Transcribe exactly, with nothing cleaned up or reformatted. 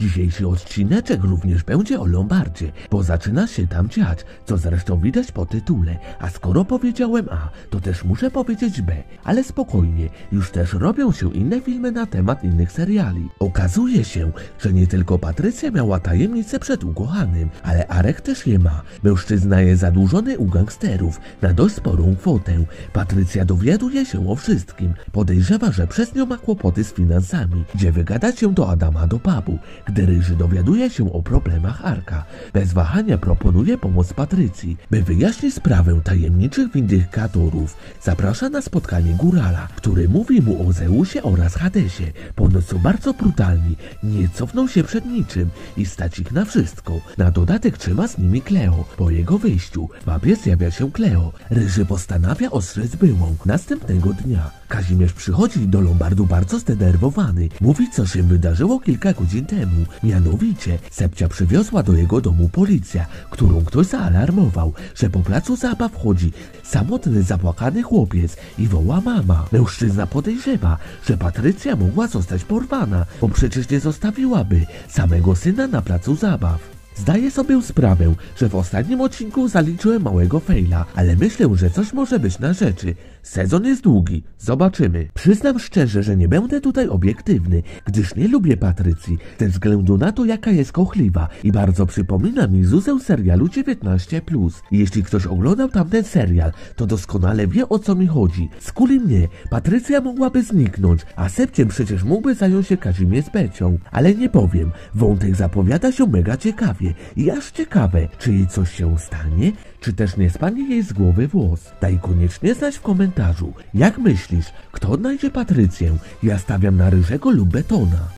Dzisiejszy odcineczek również będzie o Lombardzie, bo zaczyna się tam dziać, co zresztą widać po tytule, a skoro powiedziałem A, to też muszę powiedzieć B, ale spokojnie, już też robią się inne filmy na temat innych seriali. Okazuje się, że nie tylko Patrycja miała tajemnicę przed ukochanym, ale Arek też je ma. Mężczyzna jest zadłużony u gangsterów na dość sporą kwotę. Patrycja dowiaduje się o wszystkim, podejrzewa, że przez nią ma kłopoty z finansami, gdzie wygadać się do Adama do pubu. Gdy Ryży dowiaduje się o problemach Arka, bez wahania proponuje pomoc Patrycji, by wyjaśnić sprawę tajemniczych windykatorów. Zaprasza na spotkanie Górala, który mówi mu o Zeusie oraz Hadesie. Ponoć są bardzo brutalni, nie cofną się przed niczym i stać ich na wszystko. Na dodatek trzyma z nimi Kleo. Po jego wyjściu w pubie zjawia się Kleo. Ryży postanawia ostrzec byłą. Następnego dnia Kazimierz przychodzi do Lombardu bardzo zdenerwowany. Mówi, co się wydarzyło kilka godzin temu. Mianowicie Sepcia przywiozła do jego domu policja, którą ktoś zaalarmował, że po placu zabaw chodzi samotny, zapłakany chłopiec i woła mama. Mężczyzna podejrzewa, że Patrycja mogła zostać porwana, bo przecież nie zostawiłaby samego syna na placu zabaw. Zdaję sobie sprawę, że w ostatnim odcinku zaliczyłem małego fejla, ale myślę, że coś może być na rzeczy. Sezon jest długi, zobaczymy. Przyznam szczerze, że nie będę tutaj obiektywny, gdyż nie lubię Patrycji, ze względu na to, jaka jest kochliwa i bardzo przypomina mi Zuzę z serialu dziewiętnaście plus. Jeśli ktoś oglądał tamten serial, to doskonale wie, o co mi chodzi. Skuli mnie, Patrycja mogłaby zniknąć, a Sepciem przecież mógłby zająć się Kazimierz z Becią. Ale nie powiem, wątek zapowiada się mega ciekawie i aż ciekawe, czy jej coś się stanie, czy też nie spadnie jej z głowy włos. Daj koniecznie znać w komentarzu, jak myślisz, kto odnajdzie Patrycję? Ja stawiam na Ryżego lub Betona.